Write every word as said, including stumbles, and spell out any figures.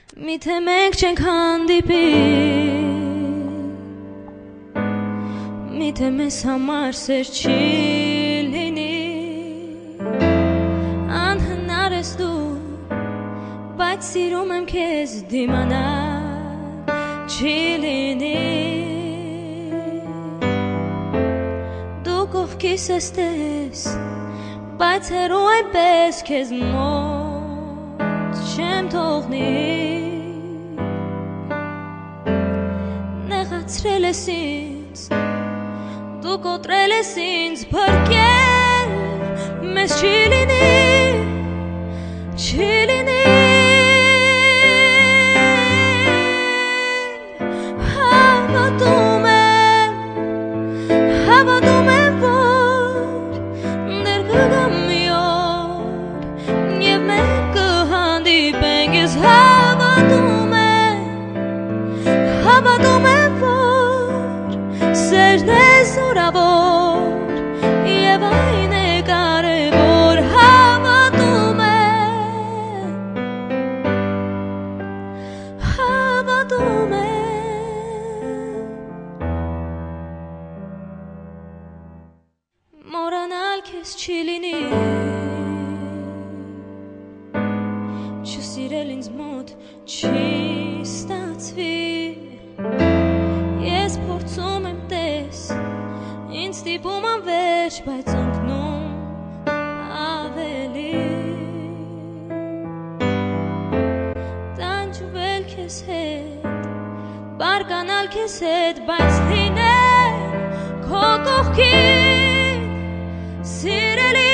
Միթե մենք չենք հանդիպի Միթե մեզ համար սեր չի լինի Անհնար ես դու Բայց սիրում եմ քեզ դիմանալ չի լինի Դու կողքիս ես տես Բայց հեռու այնպես քեզ մոտ չեմ թողնի Նեղացրել ես ինձ Դու կոտրել ես ինձ Փրկել մեզ չի լինի Չի լինի Հավատում եմ Հավատում եմ որ Ներ կգամ մի օր Եվ մենք կհանդիպենք Ես հավատում եմ Հավատում եմ որ Սերն է զորավոր Եվ այն է կարևոր Հավատում եմ Հավատում եմ Մորանալ քեզ չի լինի Չսիրել ինձ մոտ չի ստացվի Ես փորձում եմ տես Ինձ ստիպում անվերջ բայց ընկնում ավելի Տանջվել քեզ հետ Բարկանալ քեզ հետ բայց լինել քո կողքին Սիրելի